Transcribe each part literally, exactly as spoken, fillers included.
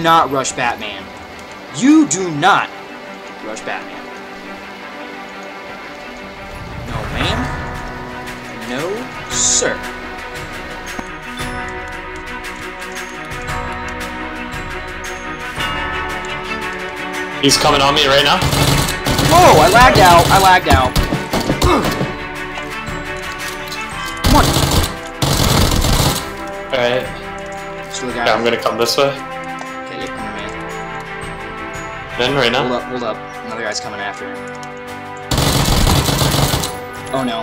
not rush Batman. You do not rush Batman. No, ma'am. No, sir. He's coming on me right now. Whoa, I lagged out. I lagged out. Come on. Alright. So yeah, I'm gonna come this way. Okay, you're coming, man. Then right now. Hold up, hold up. Another guy's coming after him. Oh no.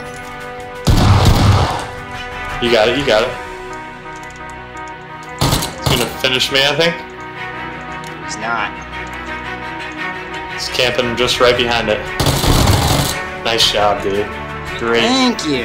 You got it, you got it. He's gonna finish me, I think. He's not. He's camping just right behind it. Nice job, dude. Great. Thank you.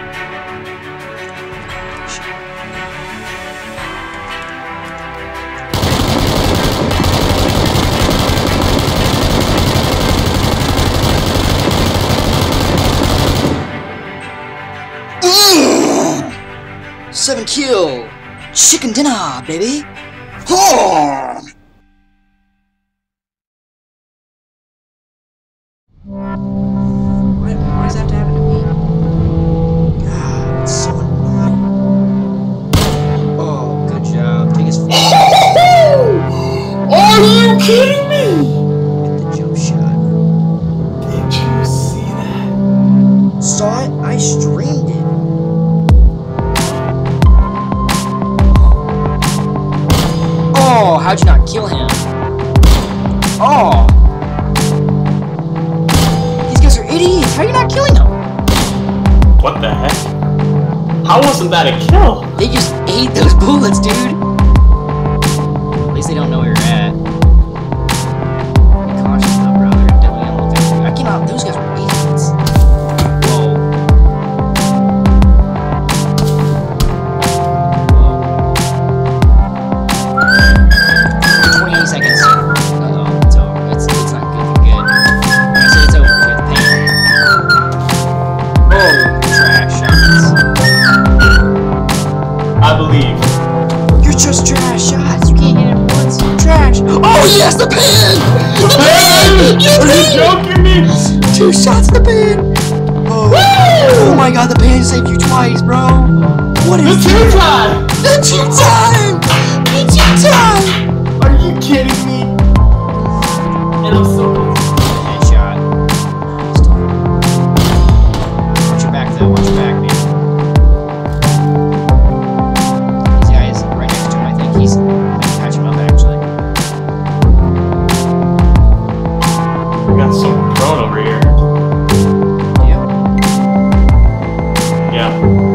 Seven kill! Chicken dinner, baby! Oh! What, why does that have to happen to me? God, it's so annoying. Oh, good job. Take his phone. Are you kidding me? Get the jump shot. Did you see that? Saw it? I streamed it. Oh, how'd you not kill him? Oh! These guys are idiots! How are you not killing them? What the heck? How wasn't that a kill? They just ate those bullets, dude! At least they don't know where you're at. Be cautious though, brother. Definitely gonna look at. I cannot. Those guys were idiots. Whoa. twenty-eight seconds. Uh-oh, it's over. It's, it's not good. Good. When I say it's over, you have to pay. Oh, trash shots. I believe. You're just trash shots. You can't hit it once. Trash. Oh, yes, the pan! The pan! Yes, Are you joking me? Two shots in the pan. Oh. Oh my god, the pan saved you twice, bro. What is The two that? time! The two time! The two time! Are you kidding me? And I'm so close. Headshot. Watch your back though, watch your back, man. These guys right next to him, I think he's I can catch him up actually. We got someone prone over here. Yeah. Yeah.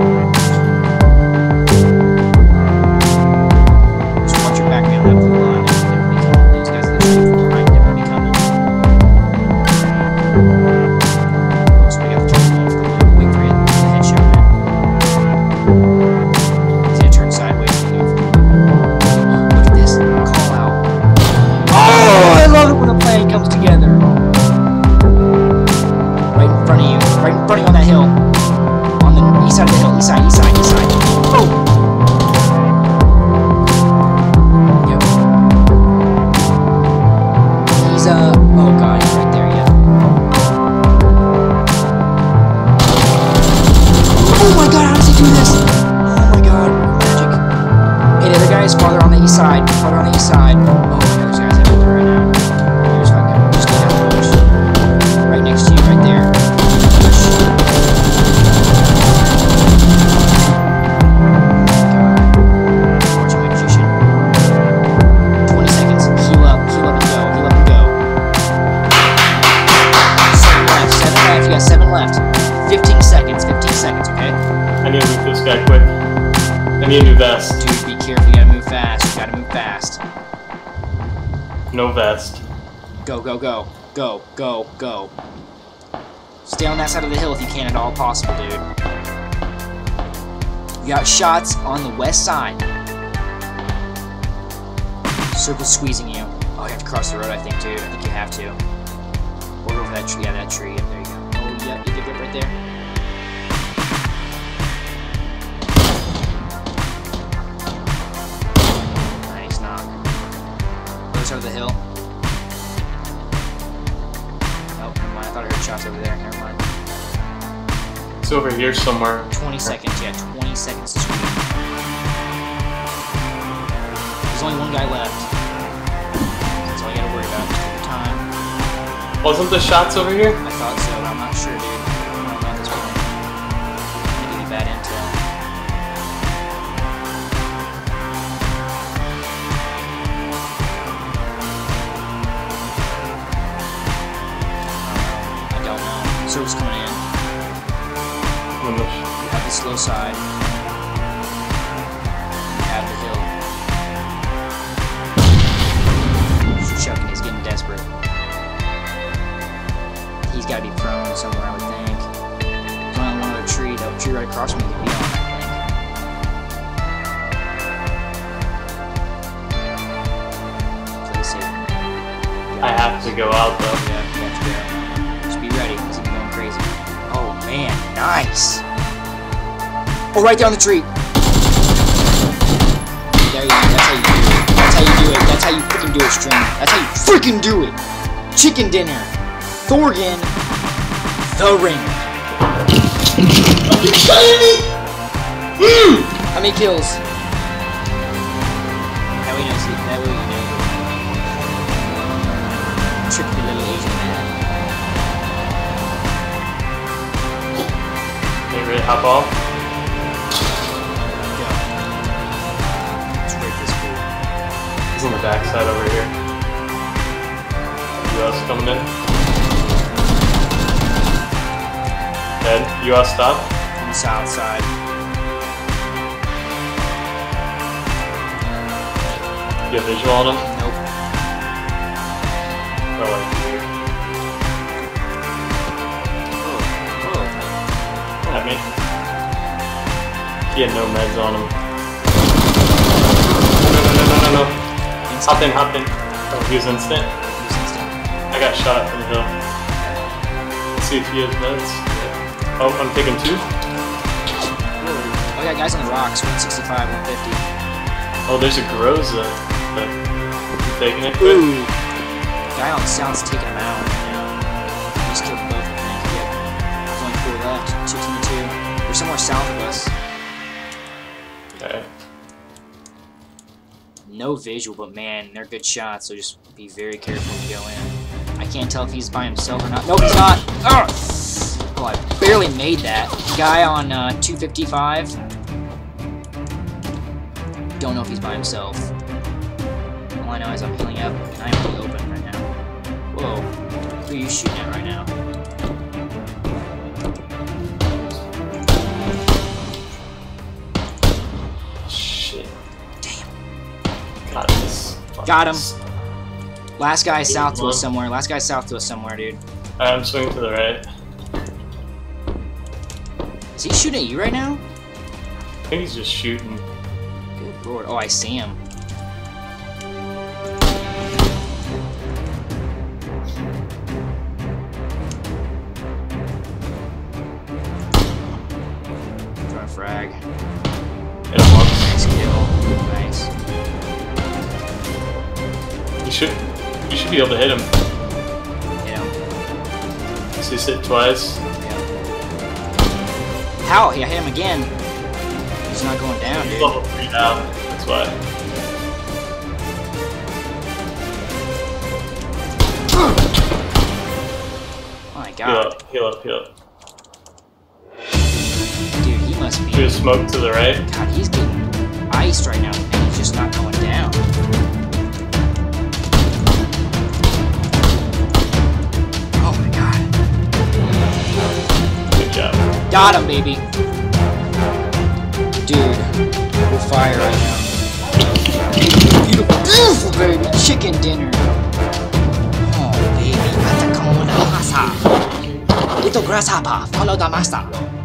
Just watch your back, man. That blue line. They're gonna be coming. These guys are the same from behind. They're gonna be coming. So we got the kill going for the loop. Wait for it. The headshot, man. He's gonna turn sideways and go for the loop. Look at this. Call out. Oh, I love it when a plan comes together. Right in front of you. Right in front of you on that hill. On the east side of the hill. East side, east side, east side. Oh! Yep. He's, uh, oh god, he's right there, yeah. Oh my god, how does he do this? Oh my god, magic. Hey, the other guy is farther on the east side. Farther on the east side. Oh my god, those guys everywhere right now. Here's fucking, just get out of the bush. Right next to you, right there. Push. Watch my magician. twenty seconds. Heal up, heal up and go, heal up and go. Seven left, seven left, you got seven left. fifteen seconds, fifteen seconds, okay? I need to move this guy quick. I need a new vest. Dude, be careful, you gotta move fast, you gotta move fast. No vest. Go, go, go, go, go, go. Stay on that side of the hill if you can at all possible, dude. You got shots on the west side. Circle squeezing you. Oh, you have to cross the road, I think, too. I think you have to. Or over that tree. Yeah, that tree. Yep, there you go. Oh, yeah, you did it right there. Nice knock. It's over here somewhere. twenty seconds, yeah, twenty seconds to scream. There's only one guy left. That's all you gotta worry about. Just take your time. Wasn't the shots over here? I thought so, but I'm not sure, dude. I don't know at this point. Gonna give you bad intel. I don't know. Circle's coming in. On the You have the slow side. You have the hill. He's chucking, he's getting desperate. He's gotta be prone somewhere, I would think. There's only one other tree, though. Tree right across from me could be on, I think. Place it. I have to go out though. Yeah, you have to go. Just be ready, because he's going crazy. Oh man, nice! Oh, right there on the tree! There you go, that's how you do it. That's how you do it. That's how you freaking do it, stream. That's how you freaking do it! Chicken dinner! Thorigin! The Ringer! Are you kidding me? Woo! How many kills? That way you know, see, that way you know. Trick the little Asian man. You ready to hop off? Go. Let's break this fool. He's on the backside over here. U S coming in. Dead. U S stop. On the south side. You have visual on him? Nope. Oh, like here. Oh, oh. At me. He had no meds on him. No, no, no, no, no, no. Hop in, hop in. Oh, he was instant. Use instinct. I got shot from the hill. Let's see if he has meds. Oh, I'm taking two. Oh, yeah, guys on the rocks. one sixty-five, one fifty. Oh, there's a Groza. You taking it quick? Ooh. Guy on the south's taking him out right now. We just killed both, I think. Yep. There's only four left. Two team two. They're somewhere south of us. Okay. No visual, but man, they're good shots, so just be very careful when you go in. I can't tell if he's by himself or not. Nope, he's not! Ugh! Oh, I barely made that. Guy on uh, two fifty-five. Don't know if he's by himself. All I know is I'm healing up, and I'm really open right now. Whoa. Who are you shooting at right now? Shit. Damn. Got this. Got him. Last guy south to us somewhere. Last guy south to us somewhere, dude. I'm swinging to the right. Is he shooting at you right now? I think he's just shooting. Good lord. Oh, I see him. Throwing a frag. Hit him once. Nice kill. Nice. You should, you should be able to hit him. Hit him. So he's hit twice. How? Yeah, I hit him again. He's not going down, He's dude. level three now. That's why. Oh my Heal god. up, heal up, heal up. Dude, he must be. There's smoke to the right. God, he's getting iced right now, and he's just not going down. Oh my god. Good job. Got him, baby. Dude, we're fire right now. Beautiful, beautiful, baby. Chicken dinner. Oh, baby. Atacona masa. Little grasshopper, follow the master.